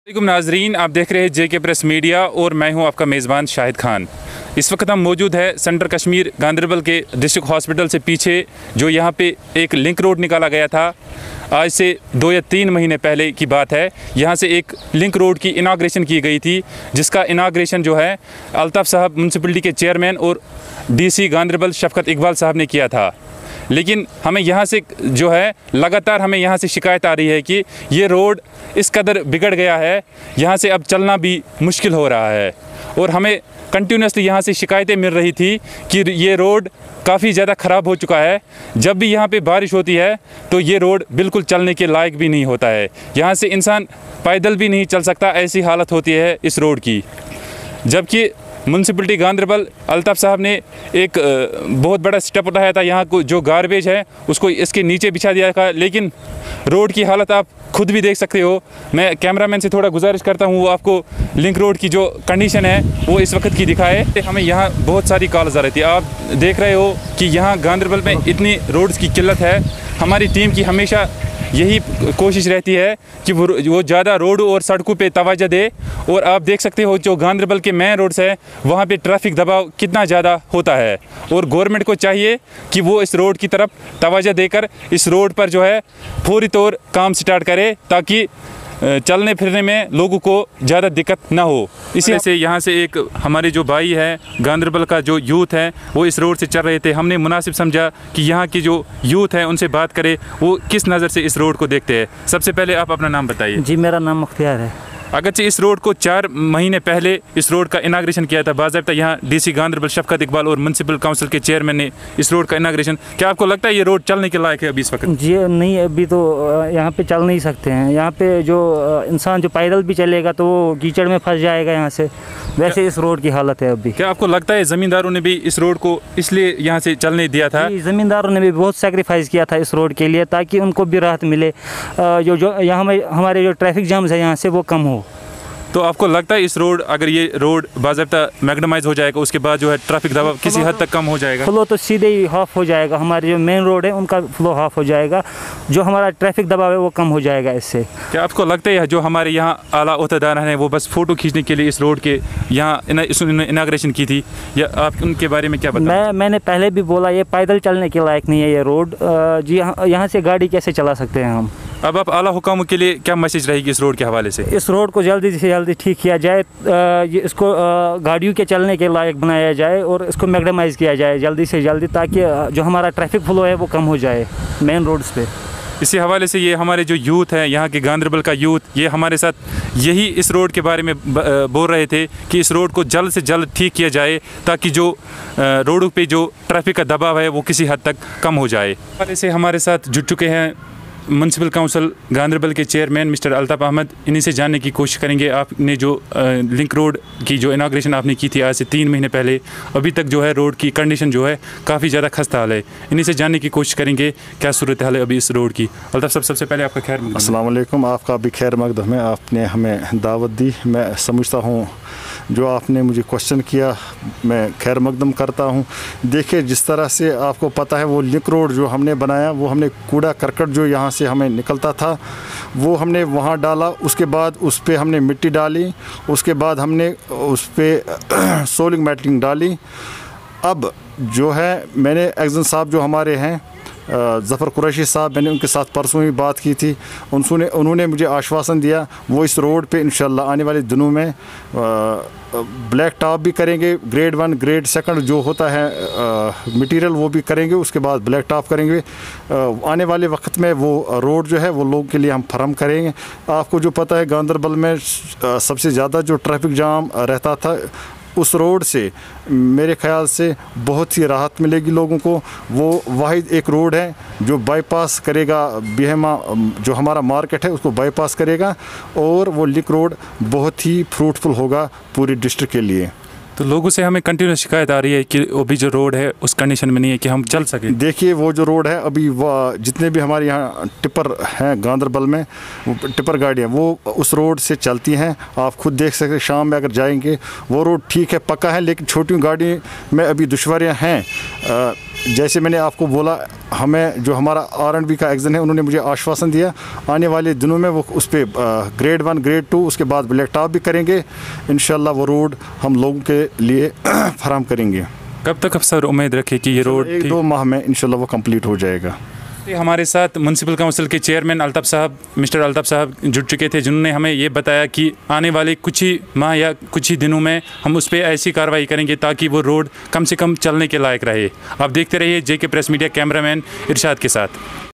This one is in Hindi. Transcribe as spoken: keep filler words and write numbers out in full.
वालेकुम नाजरीन, आप देख रहे हैं जे के प्रेस मीडिया और मैं हूं आपका मेज़बान शाहिद खान। इस वक्त हम मौजूद है सेंट्रल कश्मीर गांदरबल के डिस्ट्रिक्ट हॉस्पिटल से पीछे, जो यहां पे एक लिंक रोड निकाला गया था। आज से दो या तीन महीने पहले की बात है। यहां से एक लिंक रोड की इनाग्रेशन की गई थी, जिसका इनाग्रेशन जो है अल्ताफ़ साहब म्यूनसिपलिटी के चेयरमैन और डीसी गांदरबल शफकत इकबाल साहब ने किया था। लेकिन हमें यहाँ से जो है लगातार हमें यहाँ से शिकायत आ रही है कि ये रोड इस कदर बिगड़ गया है, यहाँ से अब चलना भी मुश्किल हो रहा है। और हमें कंटिन्यूसली यहाँ से शिकायतें मिल रही थी कि ये रोड काफ़ी ज़्यादा ख़राब हो चुका है। जब भी यहाँ पे बारिश होती है तो ये रोड बिल्कुल चलने के लायक भी नहीं होता है। यहाँ से इंसान पैदल भी नहीं चल सकता, ऐसी हालत होती है इस रोड की। जबकि म्यूनसिपलिटी गांदरबल अल्ताफ़ साहब ने एक बहुत बड़ा स्टेप उठाया था, यहाँ को जो गार्बेज है उसको इसके नीचे बिछा दिया था। लेकिन रोड की हालत आप खुद भी देख सकते हो। मैं कैमरामैन से थोड़ा गुजारिश करता हूँ वो आपको लिंक रोड की जो कंडीशन है वो इस वक्त की दिखाए। हमें यहाँ बहुत सारी कॉल्स आ रही थी। आप देख रहे हो कि यहाँ गांदरबल में इतनी रोड्स की किल्लत है। हमारी टीम की हमेशा यही कोशिश रहती है कि वो वो ज़्यादा रोड और सड़कों पे तवज्जो दे। और आप देख सकते हो जो गांदरबल के मेन रोड्स है वहाँ पे ट्रैफिक दबाव कितना ज़्यादा होता है। और गवर्नमेंट को चाहिए कि वो इस रोड की तरफ तवज्जो देकर इस रोड पर जो है फौरी तौर काम स्टार्ट करे, ताकि चलने फिरने में लोगों को ज़्यादा दिक्कत ना हो। इसी से यहाँ से एक हमारे जो भाई है गांदरबल का जो यूथ है वो इस रोड से चल रहे थे। हमने मुनासिब समझा कि यहाँ की जो यूथ है उनसे बात करें, वो किस नज़र से इस रोड को देखते हैं। सबसे पहले आप अपना नाम बताइए। जी, मेरा नाम मुख्तियार है। अगरचे इस रोड को चार महीने पहले इस रोड का इनाग्रेशन किया था बाज़ाब्ता यहाँ डीसी गांदरबल शफकत इकबाल और म्यूनसिपल काउंसिल के चेयरमैन ने इस रोड का इनाग्रेशन। क्या आपको लगता है ये रोड चलने के लायक है अभी इस वक्त? जी नहीं, अभी तो यहाँ पे चल नहीं सकते हैं। यहाँ पे जो इंसान जो पैदल भी चलेगा तो वो कीचड़ में फंस जाएगा यहाँ से, वैसे इस रोड की हालत है अभी। क्या आपको लगता है ज़मींदारों ने भी इस रोड को इसलिए यहाँ से चलने दिया था? ज़मींदारों ने भी बहुत सेक्रीफाइस किया था इस रोड के लिए, ताकि उनको भी राहत मिले, जो जो यहाँ हमारे जो ट्रैफिक जाम्स है यहाँ से वो कम हो। तो आपको लगता है इस रोड, अगर ये रोड बाज़ाब्ता मैग्नेमाइज हो जाएगा उसके बाद जो है ट्रैफिक दबाव किसी हद तक कम हो जाएगा? फ्लो तो सीधे ही हाफ हो जाएगा। हमारे जो मेन रोड है उनका फ्लो हाफ हो जाएगा, जो हमारा ट्रैफिक दबाव है वो कम हो जाएगा इससे। क्या आपको लगता है जो हमारे यहाँ आला ओहदेदार हैं वो बस फ़ोटो खींचने के लिए इस रोड के यहाँ इनाग्रेशन की थी, या आप उनके बारे में क्या बताएं? मैं मैंने पहले भी बोला ये पैदल चलने के लायक नहीं है ये रोड। जी यहाँ से गाड़ी कैसे चला सकते हैं हम? अब आप आला हुकामों के लिए क्या मैसेज रहेगी इस रोड के हवाले से? इस रोड को जल्दी से जल्दी ठीक किया जाए, इसको गाड़ियों के चलने के लायक बनाया जाए और इसको मैग्नेमाइज़ किया जाए जल्दी से जल्दी, ताकि जो हमारा ट्रैफिक फ्लो है वो कम हो जाए मेन रोड्स पे। इसी हवाले से ये हमारे जो यूथ है यहाँ के गांदरबल का यूथ, ये हमारे साथ यही इस रोड के बारे में बोल रहे थे कि इस रोड को जल्द से जल्द ठीक किया जाए, ताकि जो रोडों पे जो ट्रैफिक का दबाव है वो किसी हद तक कम हो जाए। हमारे से हमारे साथ जुड़ चुके हैं म्यूनसिपल काउंसिल गांदरबल के चेयरमैन मिस्टर अल्ताफ़ अहमद। इन्हीं से जानने की कोशिश करेंगे, आपने जो लिंक रोड की जो इनाग्रेशन आपने की थी आज से तीन महीने पहले, अभी तक जो है रोड की कंडीशन जो है काफ़ी ज़्यादा खस्ता हाल है। इन्हीं से जानने की कोशिश करेंगे क्या सूरत हाल है अभी इस रोड की। अल्ताफ़ साहब, सबसे पहले आपका खैर मकदम। अस्सलाम वालेकुम, आपका भी खैर मकदम है। आपने हमें दावत दी, मैं समझता हूँ जो आपने मुझे क्वेश्चन किया मैं खैर मकदम करता हूँ। देखिए, जिस तरह से आपको पता है वो लिंक रोड जो हमने बनाया, वो हमने कूड़ा करकट जो यहाँ से हमें निकलता था वो हमने वहाँ डाला, उसके बाद उस पर हमने मिट्टी डाली, उसके बाद हमने उस पर सोलिंग मैटिंग डाली। अब जो है मैंने एक्जन साहब जो हमारे हैं ज़फ़र कुरैशी साहब, मैंने उनके साथ परसों ही बात की थी। उन्होंने उन्होंने मुझे आश्वासन दिया वो इस रोड पे इंशाल्लाह आने वाले दिनों में ब्लैक टॉप भी करेंगे, ग्रेड वन ग्रेड सेकंड जो होता है मटेरियल वो भी करेंगे, उसके बाद ब्लैक टॉप करेंगे। आ, आने वाले वक्त में वो रोड जो है वो लोगों के लिए हम फराहम करेंगे। आपको जो पता है गांदरबल में सबसे ज़्यादा जो ट्रैफिक जाम रहता था, उस रोड से मेरे ख़्याल से बहुत ही राहत मिलेगी लोगों को। वो वाहिद एक रोड है जो बाईपास करेगा बिहेमा, जो हमारा मार्केट है उसको बाईपास करेगा, और वो लिंक रोड बहुत ही फ्रूटफुल होगा पूरी डिस्ट्रिक्ट के लिए। तो लोगों से हमें कंटिन्यू शिकायत आ रही है कि अभी जो रोड है उस कंडीशन में नहीं है कि हम चल सकें। देखिए, वो जो रोड है अभी वह जितने भी हमारे यहाँ टिपर हैं गांदरबल में, वो टिपर गाड़ियाँ वो उस रोड से चलती हैं। आप खुद देख सकते हैं, शाम में अगर जाएंगे वो रोड ठीक है, पक्का है, लेकिन छोटी गाड़ी में अभी दुश्वारियाँ हैं। जैसे मैंने आपको बोला, हमें जो हमारा आर एंड बी का एग्ज़ाम है, उन्होंने मुझे आश्वासन दिया आने वाले दिनों में वो उस पर ग्रेड वन ग्रेड टू उसके बाद ब्लैक टॉप भी करेंगे। इंशाल्लाह वो रोड हम लोगों के लिए फराहम करेंगे। कब तक अफसर उम्मीद रखे कि ये रोड एक दो माह में इंशाल्लाह वो कंप्लीट हो जाएगा। हमारे साथ म्यूनसिपल काउंसिल के चेयरमैन अल्ताफ़ साहब मिस्टर अल्ताफ़ साहब जुड़ चुके थे, जिन्होंने हमें ये बताया कि आने वाले कुछ ही माह या कुछ ही दिनों में हम उस पर ऐसी कार्रवाई करेंगे ताकि वो रोड कम से कम चलने के लायक रहे। आप देखते रहिए जे के प्रेस मीडिया, कैमरामैन इरशाद के साथ।